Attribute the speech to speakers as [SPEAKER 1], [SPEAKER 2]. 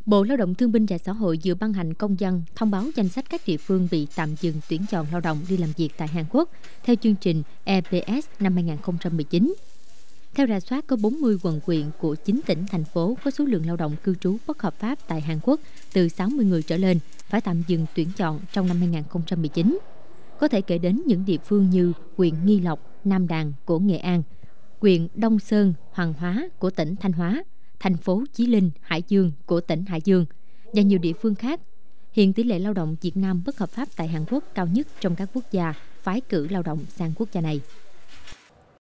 [SPEAKER 1] Bộ Lao động Thương binh và Xã hội vừa ban hành công văn thông báo danh sách các địa phương bị tạm dừng tuyển chọn lao động đi làm việc tại Hàn Quốc theo chương trình EPS năm 2019. Theo rà soát, có 40 quận huyện của 9 tỉnh, thành phố có số lượng lao động cư trú bất hợp pháp tại Hàn Quốc từ 60 người trở lên phải tạm dừng tuyển chọn trong năm 2019. Có thể kể đến những địa phương như huyện Nghi Lộc, Nam Đàn của Nghệ An, huyện Đông Sơn, Hoàng Hóa của tỉnh Thanh Hóa, thành phố Chí Linh, Hải Dương của tỉnh Hải Dương và nhiều địa phương khác. Hiện tỷ lệ lao động Việt Nam bất hợp pháp tại Hàn Quốc cao nhất trong các quốc gia phái cử lao động sang quốc gia này.